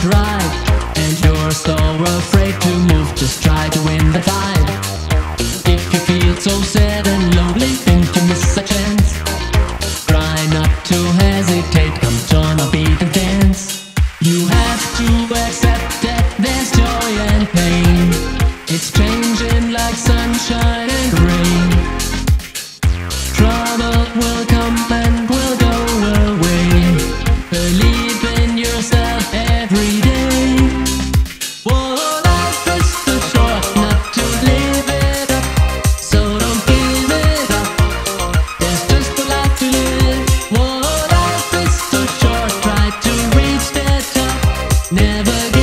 ride, and you're so afraid to move, just try to win the tide. If you feel so sad and lonely, think you miss a chance, try not to hesitate, come join our beat and dance. You have to accept that there's joy and pain, it's changing like sunshine and rain. Trouble will come and will go away, believe in yourself every day. Whoa, life is too short not to live it up, so don't give it up, there's just a life to live. Whoa, life is too short, try to reach the top, never